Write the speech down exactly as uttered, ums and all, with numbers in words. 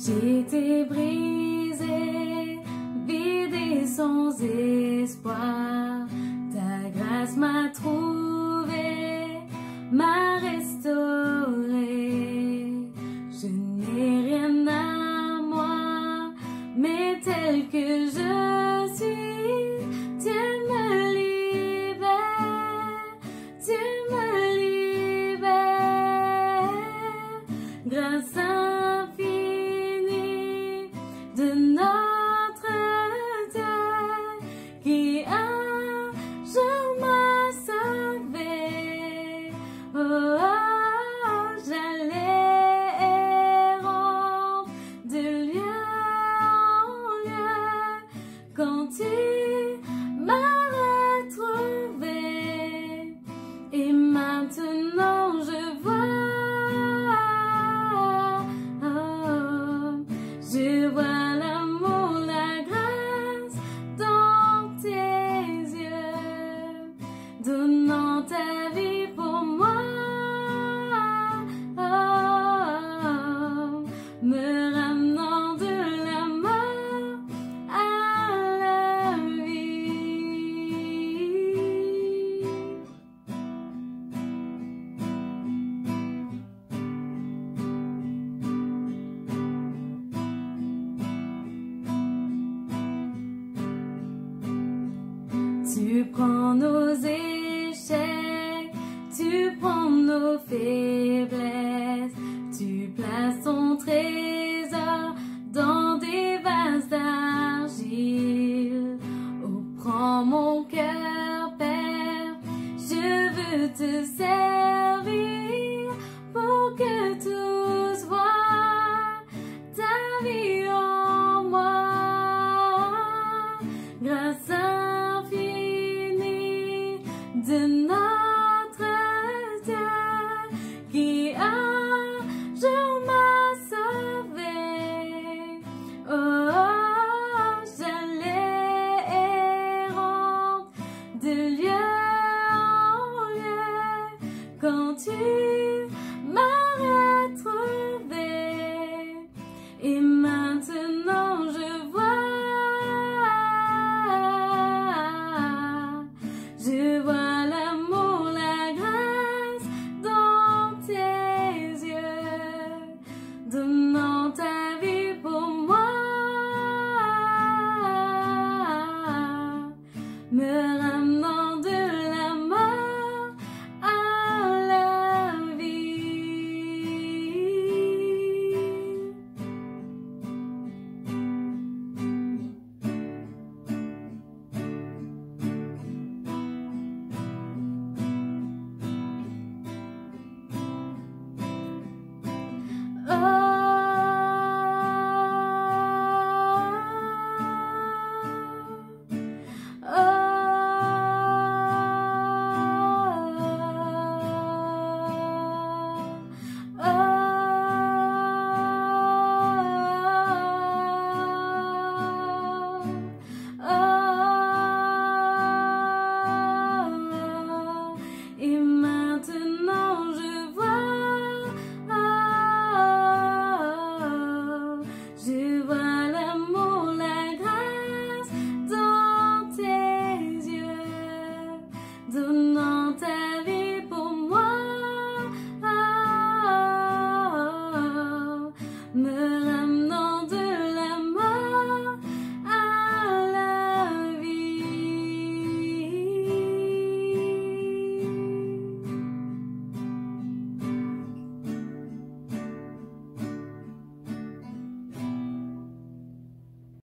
J'ai été brisée, vidée sans espoir. Ta grâce m'a trouvée, m'a restaurée. Je n'ai rien à moi, mais tel que je suis, tu me libères, tu me libères. Grâce infinie de notre Dieu qui un jour m'a sauvé. Oh, oh, oh, j'allais errant de lieu en lieu quand tu m'as retrouvé. Et maintenant je vois, oh, je vois l'amour, la grâce dans tes yeux, donnant ta vie pour moi, oh, me ramenant de la mort à la vie. Tu prends nos échecs, tu prends nos faiblesses, tu places ton trait